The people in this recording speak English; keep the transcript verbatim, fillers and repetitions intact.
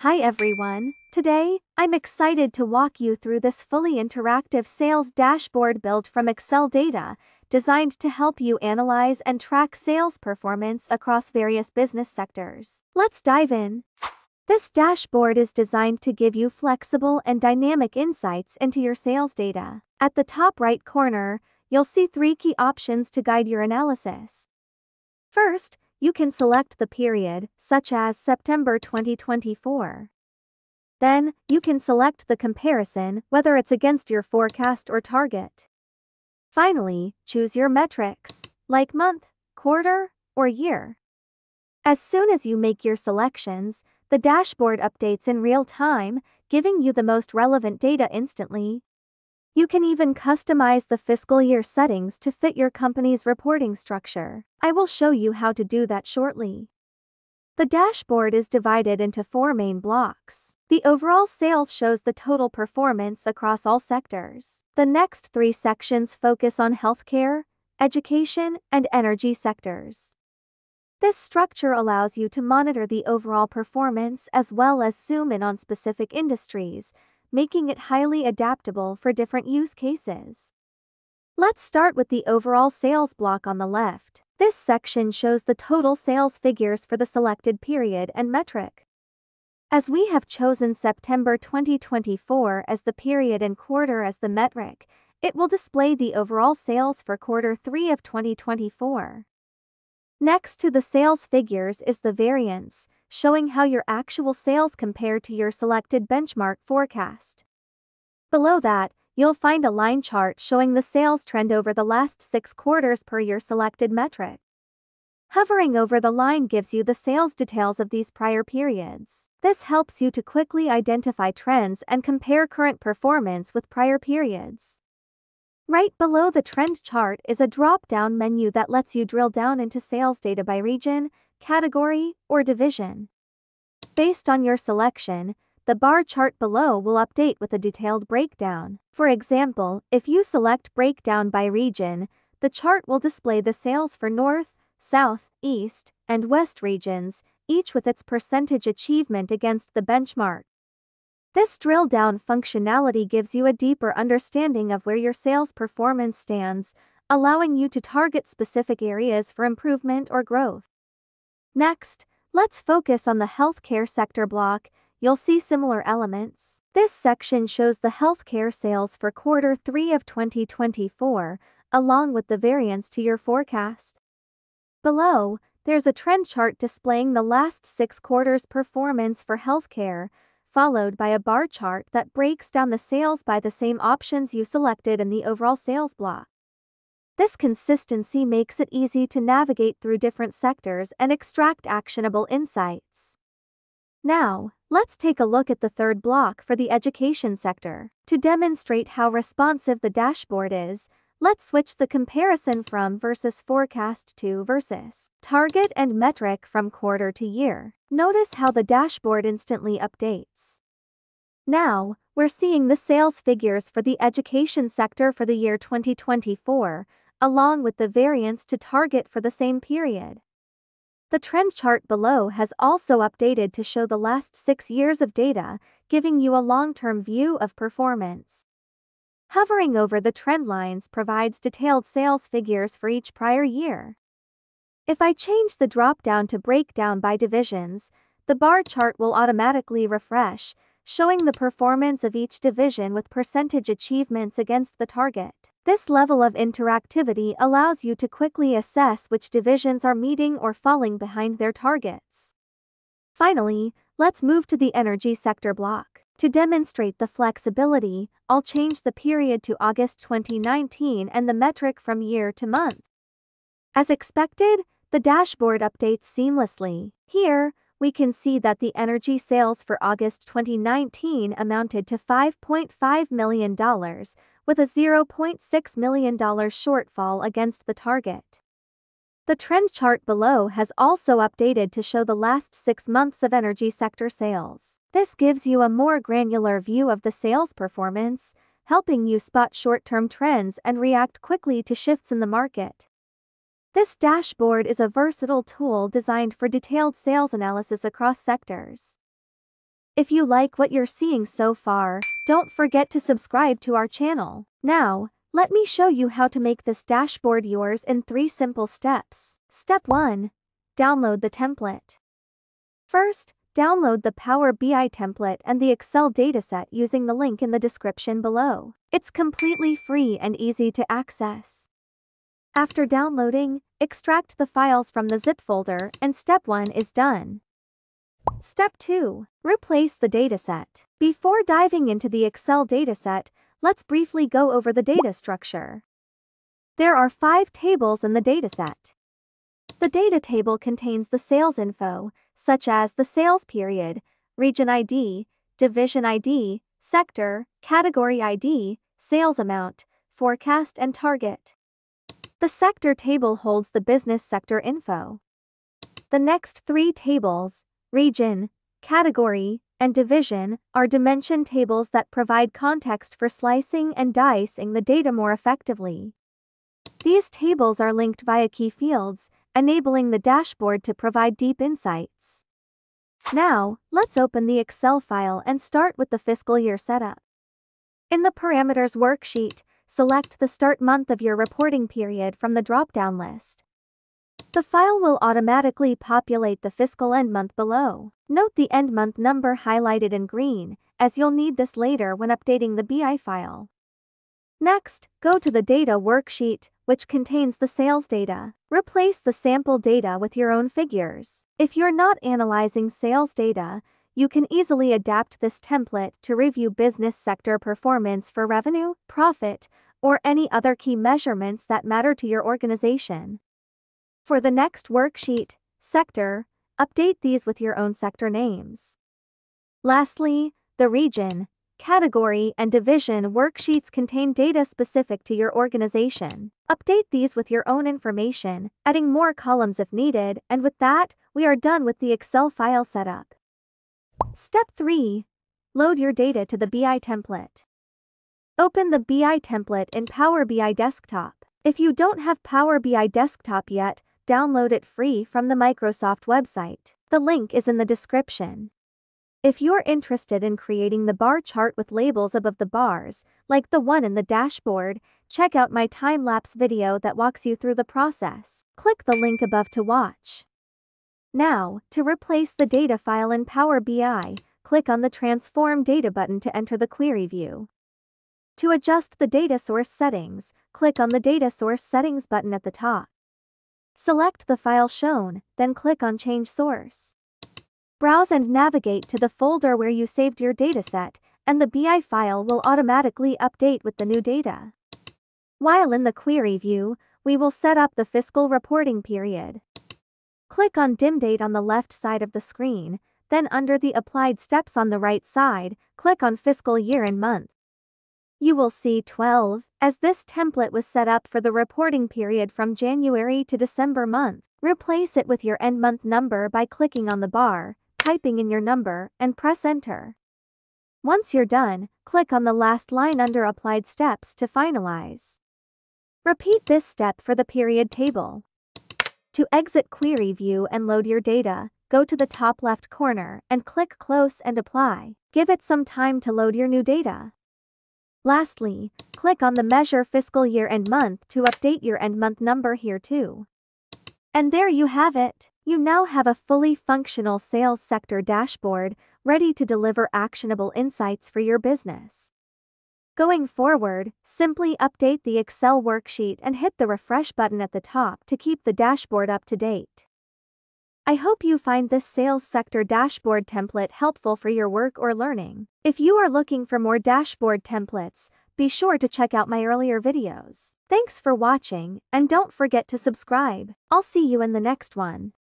Hi everyone. Today, I'm excited to walk you through this fully interactive sales dashboard built from Excel data, designed to help you analyze and track sales performance across various business sectors. Let's dive in. This dashboard is designed to give you flexible and dynamic insights into your sales data. At the top right corner, you'll see three key options to guide your analysis. First, you can select the period, such as September twenty twenty-four. Then, you can select the comparison, whether it's against your forecast or target. Finally, choose your metrics, like month, quarter, or year. As soon as you make your selections, the dashboard updates in real time, giving you the most relevant data instantly. You can even customize the fiscal year settings to fit your company's reporting structure. I will show you how to do that shortly. The dashboard is divided into four main blocks. The overall sales shows the total performance across all sectors. The next three sections focus on healthcare, education, and energy sectors. This structure allows you to monitor the overall performance as well as zoom in on specific industries, making it highly adaptable for different use cases. Let's start with the overall sales block on the left. This section shows the total sales figures for the selected period and metric. As we have chosen September twenty twenty-four as the period and quarter as the metric, it will display the overall sales for quarter three of twenty twenty-four. Next to the sales figures is the variance, showing how your actual sales compare to your selected benchmark forecast. Below that, you'll find a line chart showing the sales trend over the last six quarters per your selected metric. Hovering over the line gives you the sales details of these prior periods. This helps you to quickly identify trends and compare current performance with prior periods. Right below the trend chart is a drop-down menu that lets you drill down into sales data by region, category, or division. Based on your selection, the bar chart below will update with a detailed breakdown. For example, if you select breakdown by region, the chart will display the sales for North, South, East, and West regions, each with its percentage achievement against the benchmark. This drill-down functionality gives you a deeper understanding of where your sales performance stands, allowing you to target specific areas for improvement or growth. Next, let's focus on the healthcare sector block. You'll see similar elements. This section shows the healthcare sales for quarter three of twenty twenty-four, along with the variance to your forecast. Below, there's a trend chart displaying the last six quarters' performance for healthcare, followed by a bar chart that breaks down the sales by the same options you selected in the overall sales block. This consistency makes it easy to navigate through different sectors and extract actionable insights. Now, let's take a look at the third block for the education sector. To demonstrate how responsive the dashboard is, let's switch the comparison from versus forecast to versus target and metric from quarter to year. Notice how the dashboard instantly updates. Now, we're seeing the sales figures for the education sector for the year twenty twenty-four, along with the variance to target for the same period. The trend chart below has also updated to show the last six years of data, giving you a long-term view of performance. Hovering over the trend lines provides detailed sales figures for each prior year. If I change the drop-down to breakdown by divisions, the bar chart will automatically refresh, showing the performance of each division with percentage achievements against the target. This level of interactivity allows you to quickly assess which divisions are meeting or falling behind their targets. Finally, let's move to the energy sector block. To demonstrate the flexibility, I'll change the period to August twenty nineteen and the metric from year to month. As expected, the dashboard updates seamlessly. Here, we can see that the energy sales for August twenty nineteen amounted to five point five million dollars, with a zero point six million dollars shortfall against the target. The trend chart below has also updated to show the last six months of energy sector sales. This gives you a more granular view of the sales performance, helping you spot short-term trends and react quickly to shifts in the market. This dashboard is a versatile tool designed for detailed sales analysis across sectors. If you like what you're seeing so far, don't forget to subscribe to our channel. Now, let me show you how to make this dashboard yours in three simple steps. Step one. Download the template. First, download the Power B I template and the Excel dataset using the link in the description below. It's completely free and easy to access. After downloading, extract the files from the zip folder and step one is done. Step two. Replace the dataset. Before diving into the Excel dataset, let's briefly go over the data structure. There are five tables in the dataset. The data table contains the sales info, such as the sales period, region I D, division I D, sector, category I D, sales amount, forecast and target. The sector table holds the business sector info. The next three tables, region, category, and division, are dimension tables that provide context for slicing and dicing the data more effectively. These tables are linked via key fields, enabling the dashboard to provide deep insights. Now, let's open the Excel file and start with the fiscal year setup. In the Parameters worksheet, select the start month of your reporting period from the drop-down list. The file will automatically populate the fiscal end month below. Note the end month number highlighted in green, as you'll need this later when updating the B I file. Next, go to the Data worksheet, which contains the sales data. Replace the sample data with your own figures. If you're not analyzing sales data, you can easily adapt this template to review business sector performance for revenue, profit, or any other key measurements that matter to your organization. For the next worksheet, sector, update these with your own sector names. Lastly, the region, category, and division worksheets contain data specific to your organization. Update these with your own information, adding more columns if needed, and with that, we are done with the Excel file setup. Step three. Load your data to the B I template. Open the B I template in Power B I Desktop. If you don't have Power B I Desktop yet, download it free from the Microsoft website. The link is in the description. If you're interested in creating the bar chart with labels above the bars, like the one in the dashboard, check out my time-lapse video that walks you through the process. Click the link above to watch. Now, to replace the data file in Power B I, click on the Transform Data button to enter the query view. To adjust the data source settings, click on the Data Source Settings button at the top. Select the file shown, then click on Change Source. Browse and navigate to the folder where you saved your dataset, and the B I file will automatically update with the new data. While in the query view, we will set up the fiscal reporting period. Click on Dim Date on the left side of the screen, then under the Applied Steps on the right side, click on Fiscal Year and Month. You will see twelve, as this template was set up for the reporting period from January to December month. Replace it with your end month number by clicking on the bar, typing in your number, and press Enter. Once you're done, click on the last line under Applied Steps to finalize. Repeat this step for the period table. To exit Query View and load your data, go to the top left corner and click Close and Apply. Give it some time to load your new data. Lastly, click on the Measure Fiscal Year and Month to update your end month number here too. And there you have it. You now have a fully functional sales sector dashboard ready to deliver actionable insights for your business. Going forward, simply update the Excel worksheet and hit the refresh button at the top to keep the dashboard up to date. I hope you find this sales sector dashboard template helpful for your work or learning. If you are looking for more dashboard templates, be sure to check out my earlier videos. Thanks for watching, and don't forget to subscribe. I'll see you in the next one.